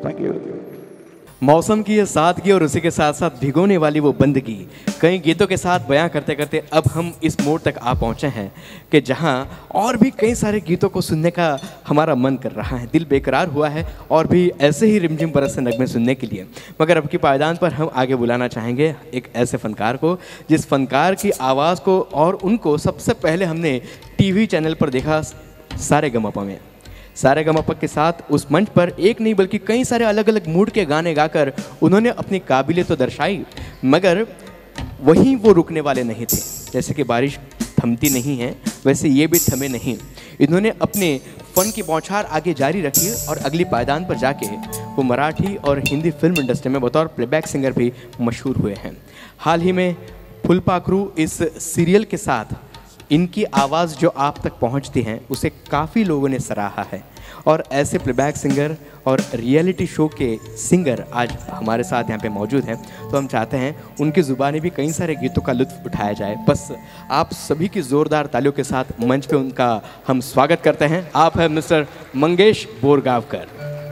Thank you. मौसम की ये सादगी और उसी के साथ साथ भिगोने वाली वो बंदगी कई गीतों के साथ बयां करते करते अब हम इस मोड़ तक आ पहुंचे हैं कि जहां और भी कई सारे गीतों को सुनने का हमारा मन कर रहा है, दिल बेकरार हुआ है और भी ऐसे ही रिमझिम बरस से नगमे सुनने के लिए। मगर अब की पायदान पर हम आगे बुलाना चाहेंगे एक ऐसे फनकार को जिस फनकार की आवाज़ को और उनको सबसे पहले हमने टीवी चैनल पर देखा सारेगामापा में। सारेगामापा के साथ उस मंच पर एक नहीं बल्कि कई सारे अलग अलग मूड के गाने गाकर उन्होंने अपनी काबिलियत तो दर्शाई, मगर वहीं वो रुकने वाले नहीं थे। जैसे कि बारिश थमती नहीं है वैसे ये भी थमे नहीं। इन्होंने अपने फ़न की बौछार आगे जारी रखी और अगली पायदान पर जाके वो मराठी और हिंदी फिल्म इंडस्ट्री में बतौर प्लेबैक सिंगर भी मशहूर हुए हैं। हाल ही में फुलपाखरू इस सीरियल के साथ इनकी आवाज़ जो आप तक पहुंचती हैं उसे काफ़ी लोगों ने सराहा है और ऐसे प्लेबैक सिंगर और रियलिटी शो के सिंगर आज हमारे साथ यहाँ पे मौजूद हैं। तो हम चाहते हैं उनकी ज़ुबानी भी कई सारे गीतों का लुत्फ़ उठाया जाए। बस आप सभी की ज़ोरदार तालियों के साथ मंच पे उनका हम स्वागत करते हैं। आप हैं मिस्टर मंगेश बोरगावकर।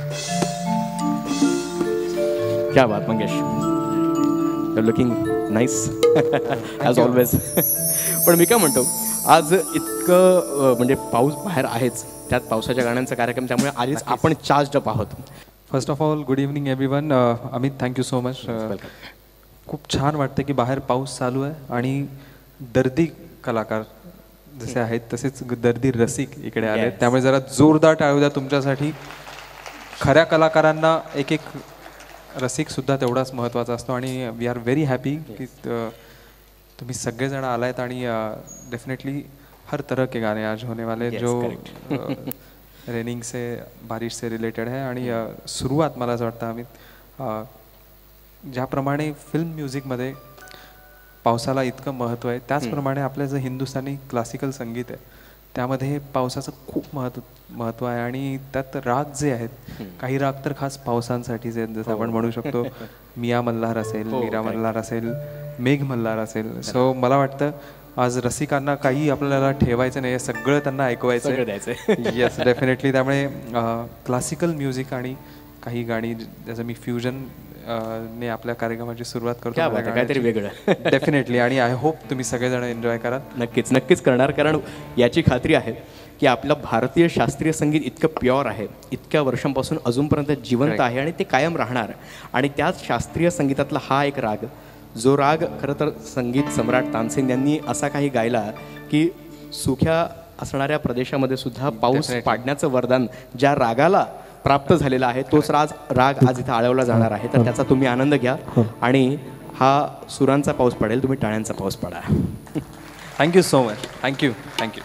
क्या बात Mangesh, you looking nice as always. पण मी काय म्हणतो आज इतकं म्हणजे पाऊस बाहेर आहेच, त्यात पावसाच्या गाण्यांचा कार्यक्रम, त्यामुळे आधीच आपण चार्ज्ड अप आहोत। First of all good evening everyone. Amit thank you so much. खूप छान वाटतं की बाहेर पाऊस चालू आहे आणि दर्दी कलाकार जसे आहेत तसेच दर्दी रसिक इकडे आले, त्यामुळे जरा जोरदार टाळू द्या तुमच्यासाठी। खऱ्या कलाकारांना एक एक रसिक सुद्धा तेवढाच महत्त्वाचा असतो आणि वी आर व्हेरी हॅपी की तुम्ही सगळेजण आलायत आणि डेफिनेटली हर तरह के गाने आज होने वाले जो रेनिंग से बारिश से रिलेटेड है। आणि सुरुवात मला असं वाटतं आम्ही ज्याप्रमाणे फिल्म म्युझिकमध्ये पावसाला इतकं महत्त्व आहे त्याचप्रमाणे आपलं जे हिंदुस्थानी क्लासिकल संगीत आहे त्यामध्ये पावसाचं खूप महत्त्व आहे आणि त्यात राग जे आहेत काही राग तर खास पावसांसाठीच आहेत, जसं आपण म्हणू शकतो मिया मल्हार असेल, मीरा मल्हार असेल, मेघ मल्हार असेल। सो मला वाटतं आज रसिकांना काही आपल्याला ठेवायचं नाही, सगळं त्यांना ऐकवायचं आहे। Yes definitely. त्यामुळे क्लासिकल म्युझिक आणि काही गाणी जसं मी फ्युजन ने आपल्या कार्यक्रमाची सुरुवात करतो काहीतरी वेगळं डेफिनेटली, आणि आय होप तुम्ही सगळेजण एन्जॉय कराल। नक्कीच नक्कीच करणार, कारण याची खात्री आहे की आपलं भारतीय शास्त्रीय संगीत इतकं प्युअर आहे, इतक्या वर्षांपासून अजूनपर्यंत जिवंत आहे आणि ते कायम राहणार। आणि त्याच शास्त्रीय संगीतातला हा एक राग, जो राग खरं तर संगीत सम्राट तानसेन यांनी असा काही गायला की सुख्या असणाऱ्या प्रदेशामध्ये सुद्धा पाऊस पाडण्याचं वरदान ज्या रागाला प्राप्त झालेला आहे तोच राग आज इथं आळवला जाणार आहे। तर त्याचा तुम्ही आनंद घ्या आणि हा सुरांचा पाऊस पडेल, तुम्ही टाळ्यांचा पाऊस पडा। Thank you so much. Thank you thank you.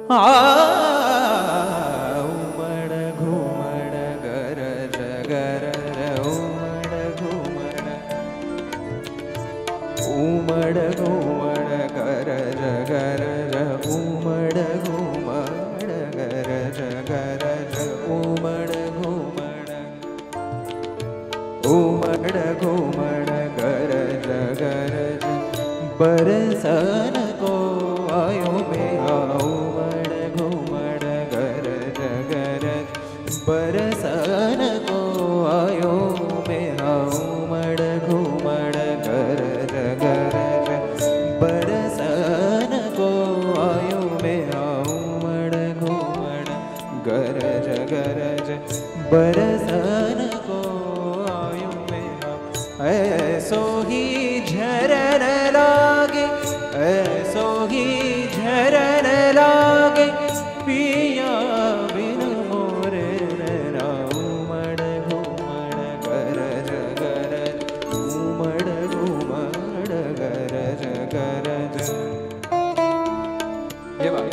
उमड़ घुमड़ गरज गरज उमड़ घुमड़ गरज गरज उमड़ घुमड़ गरज गरज उमड़ घुमड़ गरज गरज बरसन को आयो में उमड़ घुमड़ गरज गरज बरसन को आयो में उमड़ घुमड़ गरज गरज बरसन को आयो में उमड़ घुमड़ गरज गरज बरसन को आयो में ऐसो ही झरन लागे ऐसो ही झरन लागे पिया बिन मोरे नैना उमड़ घुमड़ गरज गरज उमड़ घुमड़ गरज गरज ये बात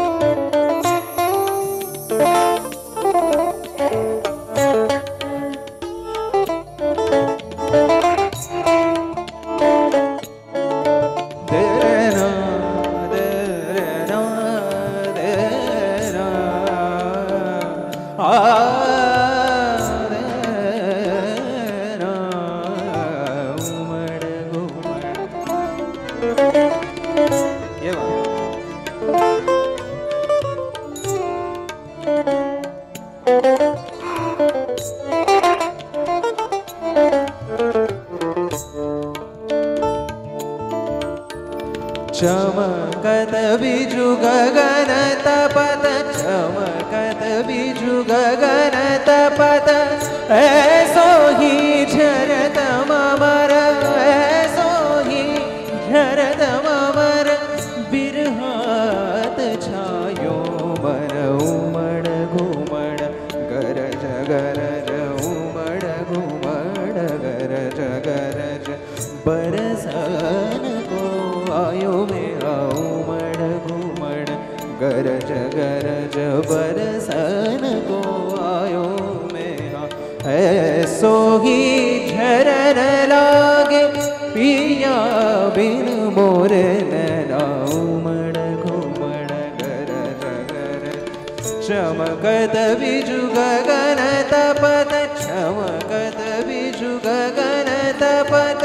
चमकत बिजु गगन तपत चमकत बिजु गगन तपत ऐसो ही झरत ममर ऐसो ही झरत ममर बिरहात छायो मन उमड़ घुमड़ गरज गरज उमड़ घुमड़ गरज गरज बरसन को आयो में उमड़ घुमड़ गरज गरज बरसन को आयो में ऐसो ही झरन लागे पिया बिन मोरे नैना उमड़ घुमड़ गरज गरज चमकत बिजु गगन तपत चमकत बिजु गगन तपत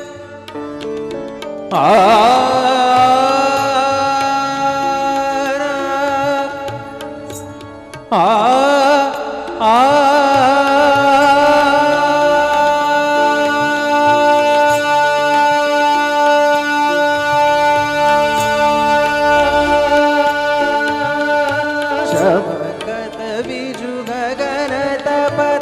आ चमकत बिजु गगन तपत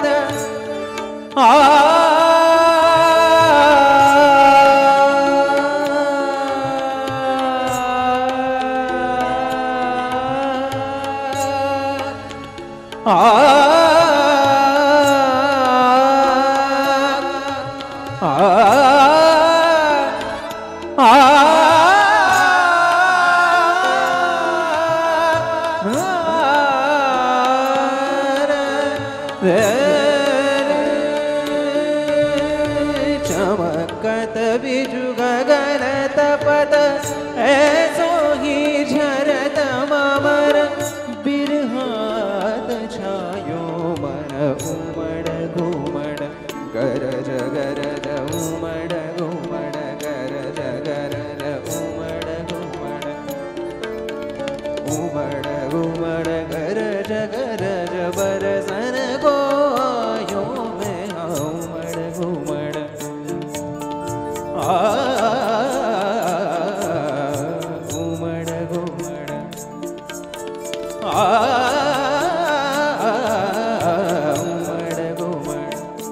चमकत बिजु गगन तपत ऐसो ही झरत ममर बिरहात छायो मन उमड़ घुमड़ गरज गरज उमड़ घुमड़ गरज गरज उमड़ घुमड़ गरज गरज बरसन को आयो में उमड़ घुमड़ उमड़ घुमड़ उमड़ घुमड़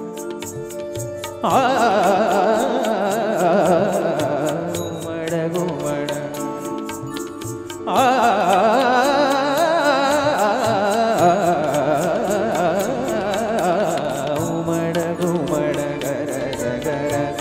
उमड़ घुमड़ उमड़ घुमड़ गरज गरज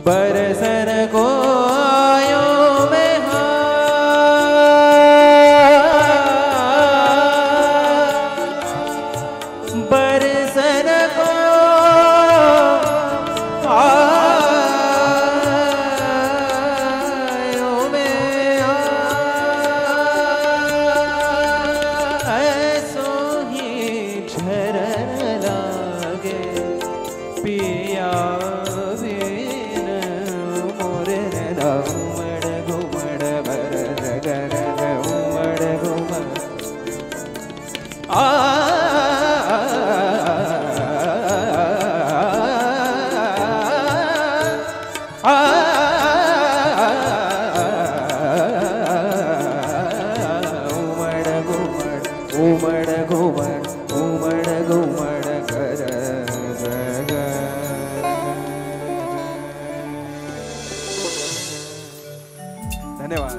बरसन को आयो में बरसन को आयो में ऐसो ही झरन लागे पिया बिन मोरे घुमड़ घुमड़ बर गर घुमड़ घुमड़ उमड़ घुमड़ उमड़ घुमड़ कर धन्यवाद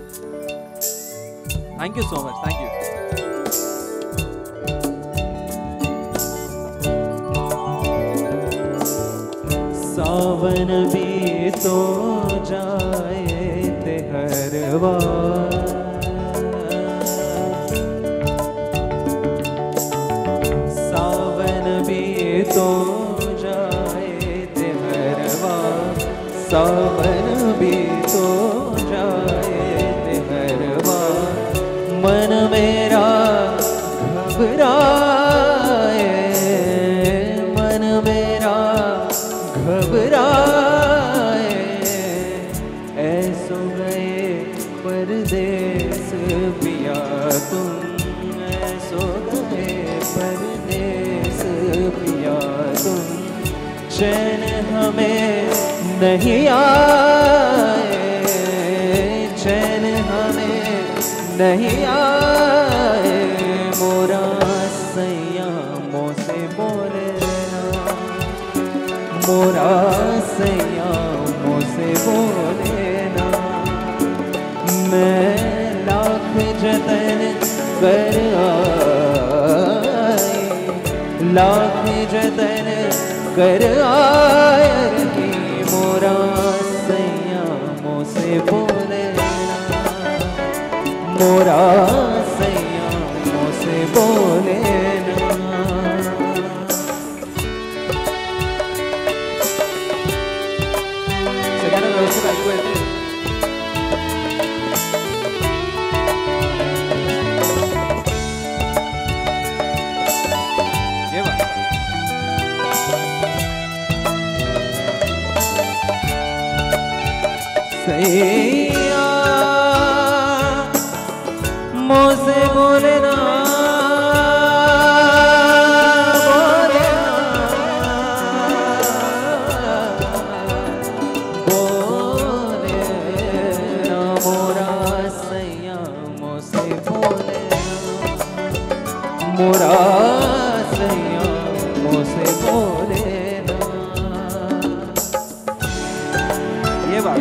thank you so much thank you सावन भी तो जाए ते हर बार सावन भी तो जाए ते हर बार सावन भी तो जाए ते हर बार मन मेरा घबराए मन मेरा घबराए ऐसो गए परदेस पिया तुम ऐसो गए परदेस पिया तुम चैन हमें नहीं आए चैन हमें नहीं आए मोरा सैया मोसे बोले मोरा सैया मोसे बोले ना मैं लाख जतन कर आई लाख जतन कर आई मोरा सैया मोसे बोले ना मोरा सैया मोसे बोले ना सगळ्यांना व्यवस्थित ऐकू येते सैया मोसे बोले ना बोले ना मोरा सैया मोसे बोले मोरा सैया मोसे बोले ना ये बात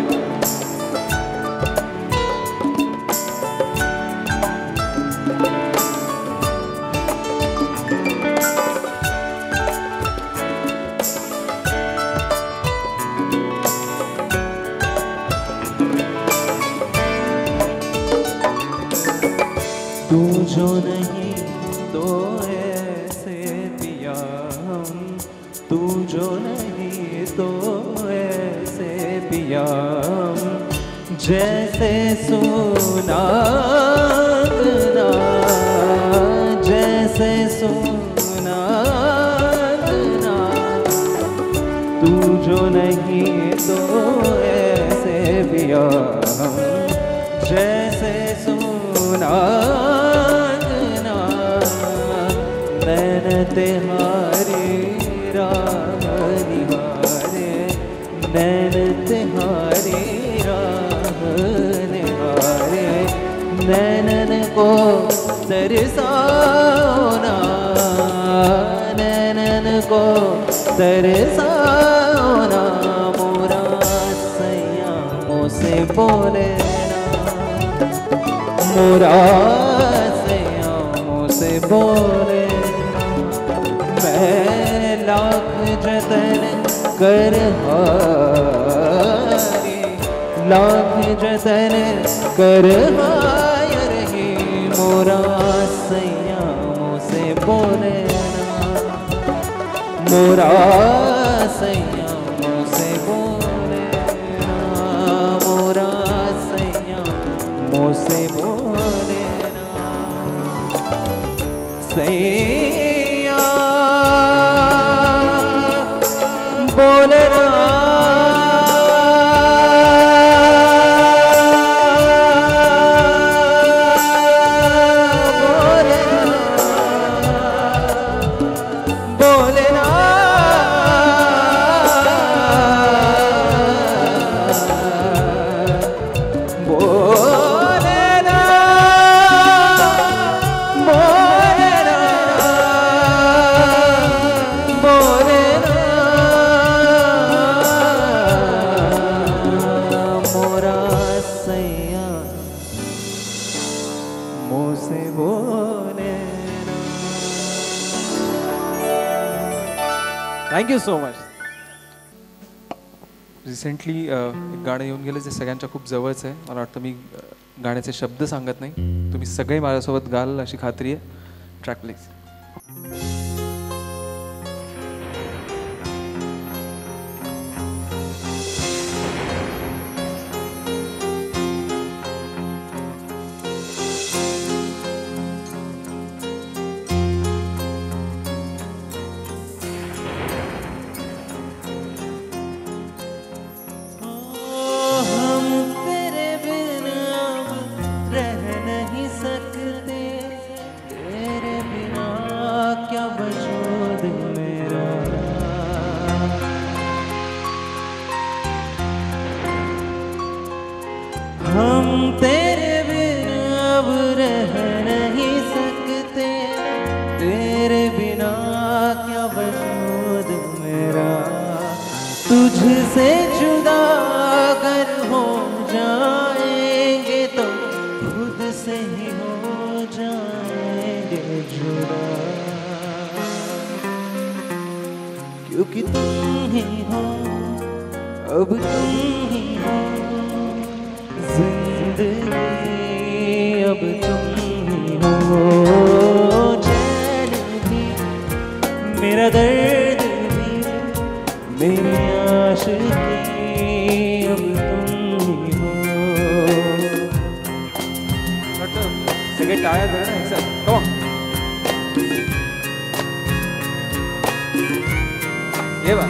तू जो नहीं तो ऐसे पिया हम तू जो नहीं तो ऐसे पिया हम जैसे सुनागना जैसे सुनागना तू जो नहीं तो ऐसे पिया हम जैसे सुनागना नैन तिहारी राह निहारे नैन तिहारी राह निहारे नैनन को तरसाओना नैनन को तरसाओना मोरा सैया मोसे बोले मोरा सैया मोसे बोले मैं लाख जतन कर हारे, लाख जतन कर हाय रही मोरा सैया मुझसे बोले ना, मोरा सैया मुझसे बोले ना, मोरा सैया मुझसे बोले ना, सैया बोले ना, थँक्यू सो मच. रिसेंटली एक गाणं येऊन गेलं जे सगळ्यांच्या खूप जवळचं आहे. मला वाटतं मी गाण्याचे शब्द सांगत नाही, तुम्ही सगळे माझ्यासोबत गाल अशी खात्री आहे. Track please. हम तेरे बिना अब रह नहीं सकते, तेरे बिना क्या वजूद मेरा, तुझसे जुदा अगर हो जाएंगे तो खुद से ही हो जाएंगे जुदा, क्योंकि तुम ही हो, अब तुम ही हो जिंदगी, अब तुम ही हो चैन भी, मेरा दर्द भी, मेरी आशिकी, अब तुम ही हो. सगळे टाळ्या धरा ना एकसाथ. Come on. ये बा.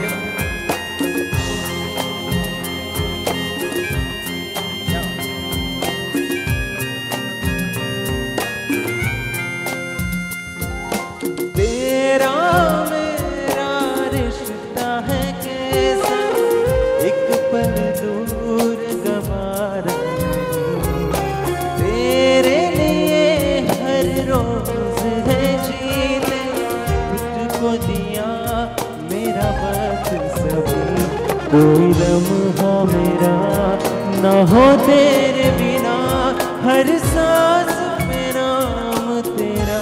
कोई लम्हा मेरा ना हो तेरे बिना, हर सांस में नाम तेरा,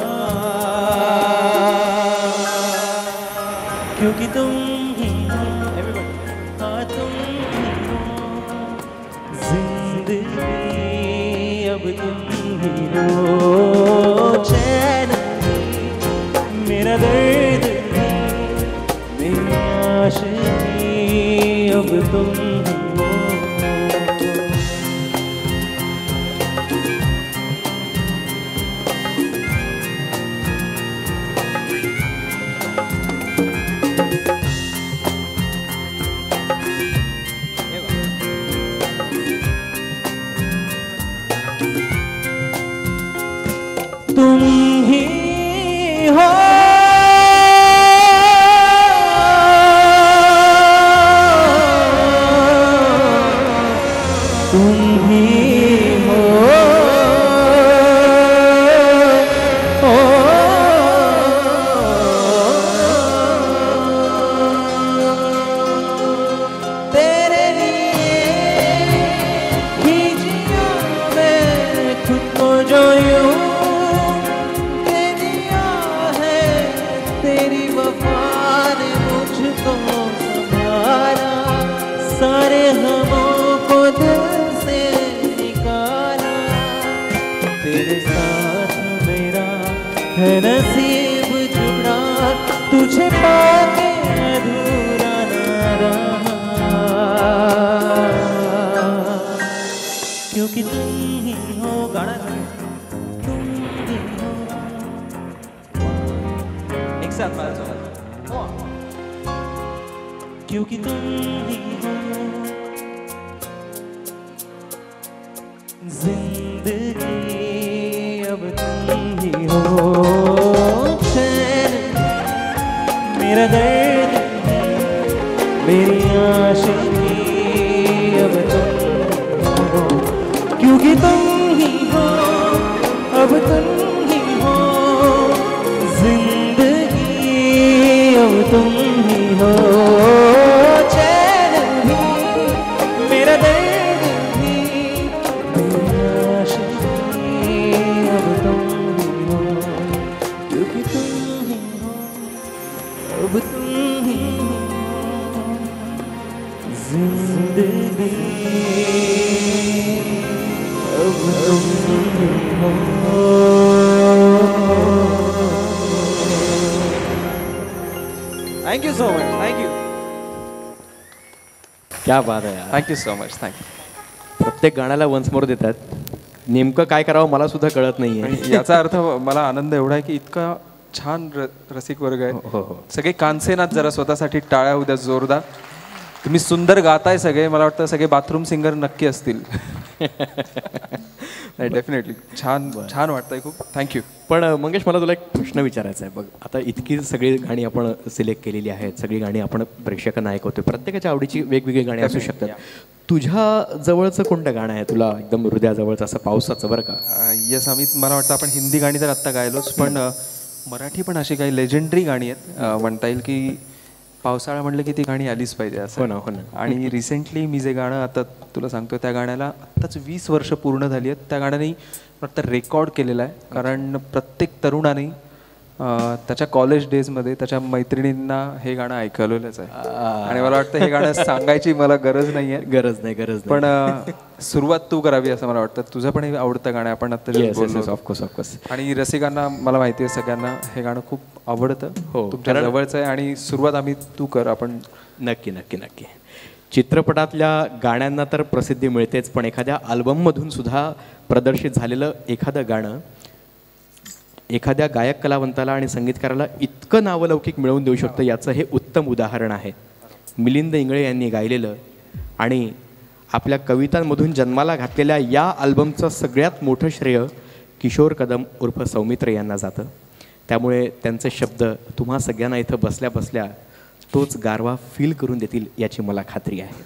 क्योंकि तुम ही हो, हाँ तुम ही हो जिंदगी, अब तुम ही हो चैन भी, मेरा दर्द भी, मेरी आशिकी, अब तुम ही हो. नसीब जुड़ा तुझे पाके अधूरा ना रहा, क्योंकि तुम ही हो गाना, तुम ही हो। एक साथ बात हो, क्योंकि तुम ही हो जिंदगी, अब तुम ही हो चैन, मेरा दर्द, मेरी आशिकी, अब तुम हो, क्योंकि तुम ही हो, अब तुम ही हो जिंदगी, अब तुम ही हो चैन भी, मेरा दर्द भी, मेरी आशिकी, अब तुम ही हो, क्योंकि तुम ही हो, अब तुम ही हो जिंदगी, अब तुम ही हो। Thank you so much, thank you, क्या बात आहे यार. Thank you so much, thank you. प्रत्येक गाण्याला वन्स मोर देतात. नेमकं काय करावं मला सुद्धा कळत नाहीये. आणि याचा अर्थ मला आनंद एवढा आहे की इतका छान रसिक वर्ग आहे. सगळे कानसेनात जरा स्वतःसाठी टाळ्या उद्या जोरदार. तुम्ही सुंदर गाताय सगळे. मला वाटतं सगळे बाथरूम सिंगर नक्की असतील. नाही, डेफिनेटली छान छान वाटतंय खूप. थँक्यू. पण मंगेश, मला तुला एक प्रश्न विचारायचा आहे. बघ, आता इतकी सगळी गाणी आपण सिलेक्ट केलेली आहेत, सगळी गाणी आपण प्रेक्षकांना ऐकवतोय. प्रत्येकाच्या आवडीची वेगवेगळी गाणी असू शकतात. तुझ्या जवळचं कोणतं गाणं आहे तुला एकदम हृदयाजवळचं असं पावसाचं, बरं का? यस अमित, मला वाटतं आपण हिंदी गाणी तर आत्ता गायलोच, पण मराठी पण अशी काही लेजेंडरी गाणी आहेत. म्हणता येईल की पावसाळा म्हणलं की ती गाणी आलीच पाहिजे असं. हो ना, हो ना. आणि रिसेंटली मी जे गाणं आता तुला सांगतो, त्या गाण्याला आत्ताच 20 वर्ष पूर्ण झाली आहेत. त्या गाण्याने फक्त रेकॉर्ड केलेला आहे. कारण प्रत्येक तरुणाने त्याच्या कॉलेज डेजमध्ये त्याच्या मैत्रिणींना हे गाणं ऐकवलेलंच आहे. आणि मला वाटतं हे गाणं सांगायची मला गरज नाही आहे. गरज नाही. पण सुरुवात तू करावी असं मला वाटतं. तुझं पण हे आवडतं गाणं, आपण आता ऑफकोर्स. आणि रसिकांना मला माहिती आहे सगळ्यांना हे गाणं खूप आवडतं. हो, तुमच्या जवळचं आहे. आणि सुरुवात आम्ही तू कर. आपण नक्की. चित्रपटातल्या गाण्यांना तर प्रसिद्धी मिळतेच, पण एखाद्या अल्बममधून सुद्धा प्रदर्शित झालेलं एखादं गाणं एखाद्या गायक कलावंताला आणि संगीतकाराला इतकं नावलौकिक मिळवून देऊ शकतं, याचं हे उत्तम उदाहरण आहे. मिलिंद इंगळे यांनी गायलेलं आणि आपल्या कवितांमधून जन्माला घातलेल्या या अल्बमचं सगळ्यात मोठं श्रेय किशोर कदम उर्फ सौमित्र यांना जातं. त्यामुळे त्यांचे शब्द तुम्हा सगळ्यांना इथं बसल्या बसल्या तोच गारवा फील करून देतील याची मला खात्री आहे.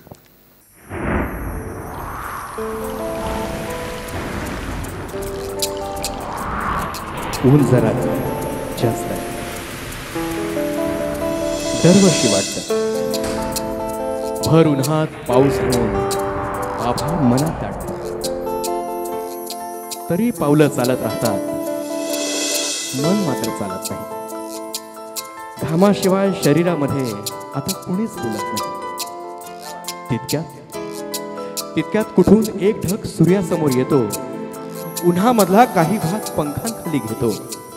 ऊन जरा जास्त आहे, दरवर्षी वाटतं. भर उन्हात पाऊस होऊन आभाळ मनात दाटतं, तरी पावलं चालत राहतात, मन मात्र चालत नाही. घामाशिवाय शरीरामध्ये आता कुणीच बोलत नाही. तितक्यात कुठून एक ढग सूर्यासमोर येतो. उन्हामधला काही भाग पंखांखाली घेतो.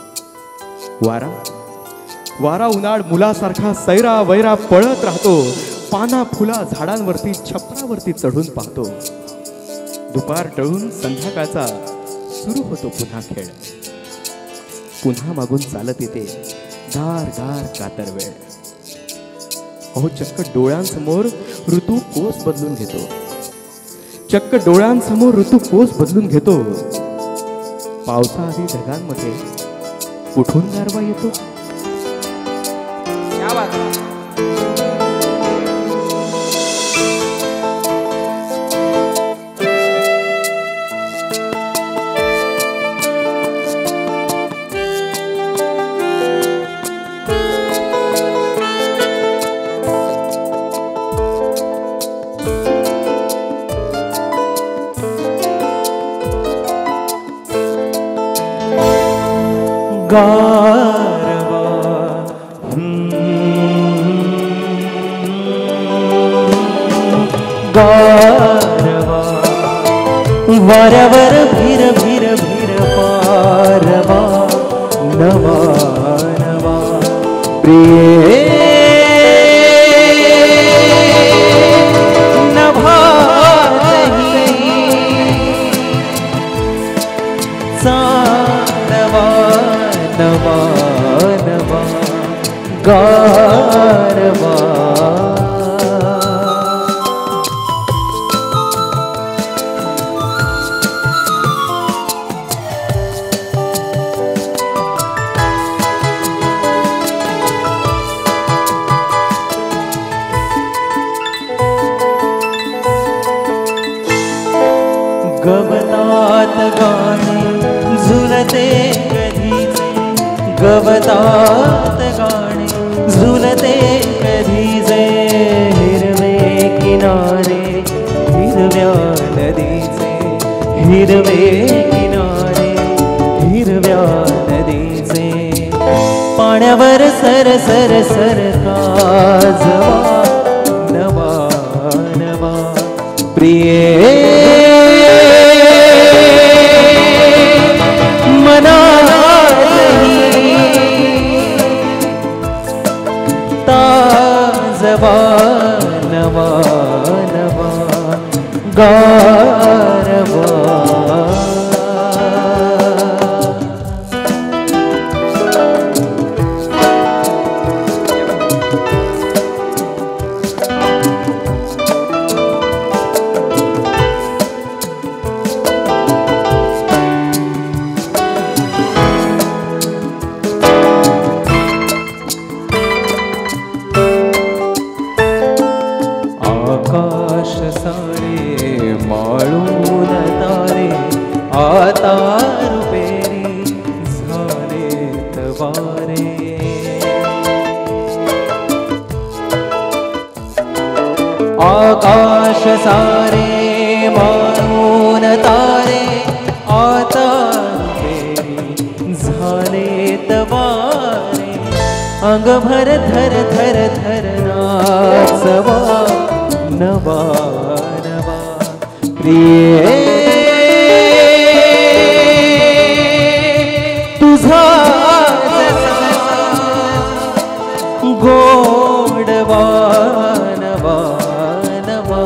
वारा उन्हाळ मुलासारखा सैरा वैरा पळत राहतो. पाना फुला झाडांवरती छपरावरती चढून पाहतो. दुपार टळून संध्याकाळचा सुरू होतो पुन्हा खेळ. पुन्हा मागून चालत येते गार गार कातर वेळ. अहो, चक्क डोळ्यांसमोर ऋतू कोस बदलून घेतो. पावसाआधी ढगांमध्ये कुठून गारवा येतो. क्या बात है. गारवा गारवा वाऱ्यावर भिर भिर भिर पारवा नवा प्रिये नभा नवा नवा नवा गारवा गवतात गाणे झुलते कधीचे गवतात गाणे झुलते कधीचे हिरवे किनारे हिरव्या नदीचे हिरवे किनारे हिरव्या नदीचे पाण्यावर सर सर सरका जवा नवा नवा प्रिये ताजवा नवा नवा गारवा आकाश सारे माळून तारे आता रुपेरी झालेत वारे आकाश सारे माळून तारे आता रुपेरी झालेत वारे अंगभर धर धर धर नाचवा नवा नवा प्रिये तुझा गोडवा नवा नवा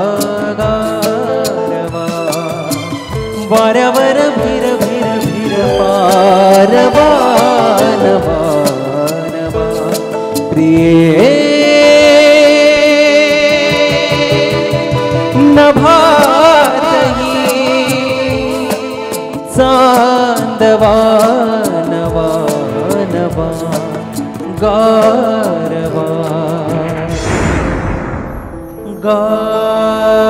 गारवा वाऱ्यावर भिर भिर भिर पारवा नवा नवा प्रिये नभातही चांदवा नवा नवा गारवा गारवा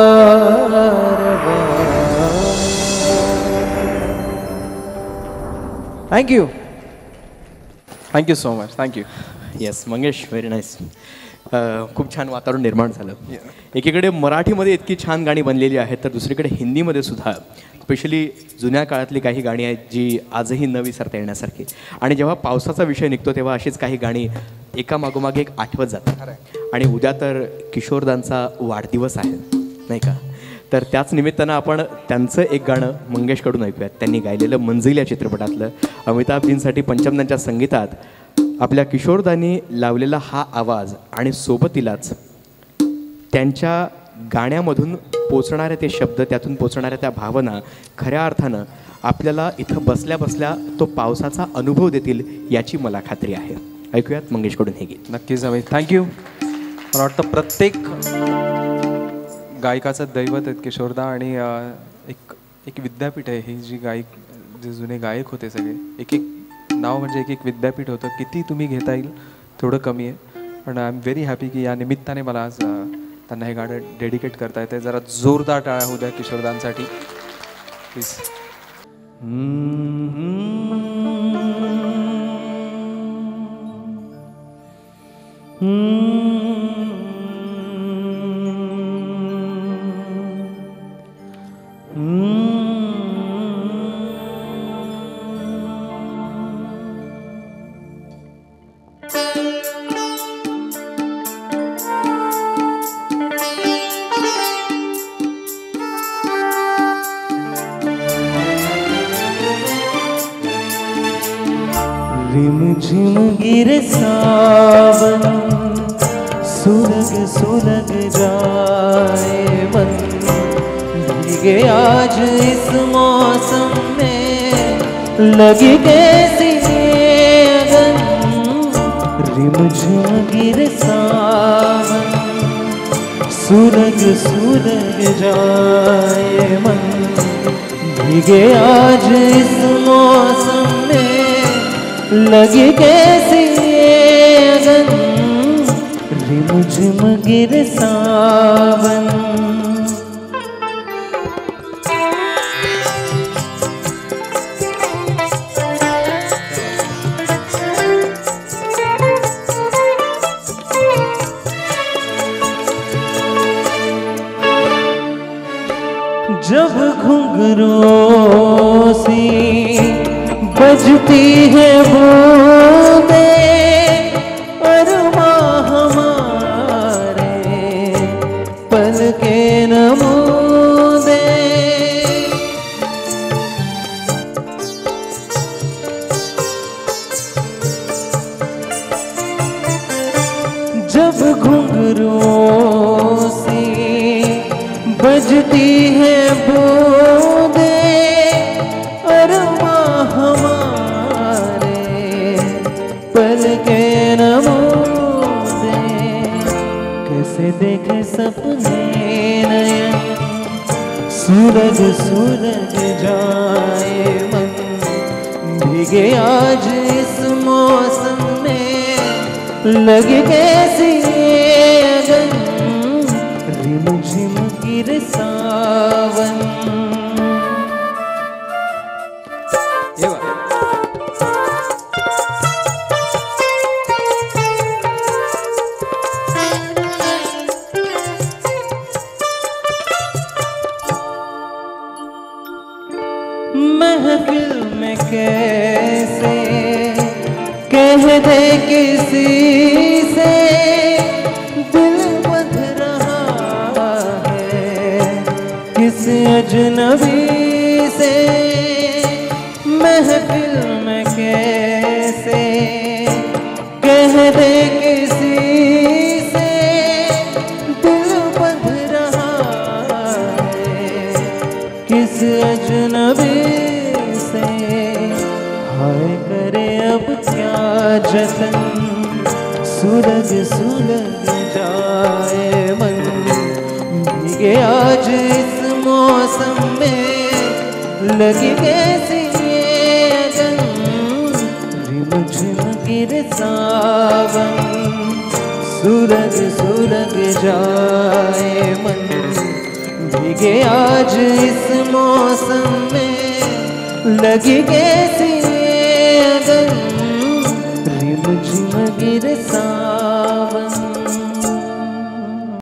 thank you thank you so much thank you yes Mangesh very nice. खूप छान वातावरण निर्माण झालं. एकीकडे मराठीमध्ये इतकी छान गाणी बनलेली आहेत तर दुसरीकडे हिंदीमध्ये सुद्धा स्पेशली जुन्या काळातली काही गाणी आहेत जी आजही न विसरता येण्यासारखी. आणि जेव्हा पावसाचा विषय निघतो तेव्हा अशीच काही गाणी एका मागोमागे एक आठवत जातात. आणि उद्या तर किशोरदांचा वाढदिवस आहे नाही का, तर त्याच निमित्तानं आपण त्यांचं एक गाणं मंगेशकडून ऐकूयात. त्यांनी गायलेलं मंजिल या चित्रपटातलं अमिताभजींसाठी पंचमदांच्या संगीतात आपल्या किशोरदांनी लावलेला हा आवाज आणि सोबतीलाच त्यांच्या गाण्यामधून पोचणारे ते शब्द, त्यातून पोचणाऱ्या त्या भावना खऱ्या अर्थानं आपल्याला इथं बसल्या बसल्या तो पावसाचा अनुभव देतील याची मला खात्री आहे. ऐकूयात मंगेशकडून हे गीत. नक्कीच अमित थँक्यू. मला वाटतं प्रत्येक गायकाचं दैवत आहेत किशोरदा आणि एक विद्यापीठ आहे ही जी जे जुने गायक होते सगळे एक एक नाव म्हणजे एक एक विद्यापीठ होतं. किती तुम्ही घेता येईल तेवढं कमी आहे. पण आय एम व्हेरी हॅपी की या निमित्ताने मला आज त्यांना हे गाणं डेडिकेट करता येते. जरा जोरदार टाळ्या होऊ द्या किशोरदांसाठी प्लीज. रिम झिम गिर सावन, सुलग सुलग जाए मन, भीगे आज इस मौसम में, लगी कैसी अगन। रिम झिम गिर सावन, सुलग सुलग जाए मन, भीगे आज इस मौसम में, लगी कैसी अगन। रिम झिम गिर सावन। जब घुंघरूं सी बजती है बूंदे, अरमां हमारे पलके न मूंदे। जब घुंघरूं सी बजती है बूंदे, अरमां हमारे पलके न मूंदे। कैसे देखे सपने नयन, सूरज सूरज जाए मन, भीगे आज इस मौसम में, लगे कैसी अगन। रिम झिम गिर सावन। महफिल में कैसे कह दे किसी से, दिल बंध रहा है किस अजनबी से। महफिल में कैसे कह दे किसी से, दिल बंध रहा है किस अजनबी से। हाय करे अब क्या जतन, सुलग सुलग जाए मन, भीगे आज इस मौसम में, लगी कैसी अगन। रिम झिम गिर सावन, सुलग सुलग जाए मन, भीगे आज इस मौसम में, लगी कैसी अगन। रिम झिम गिर सावन।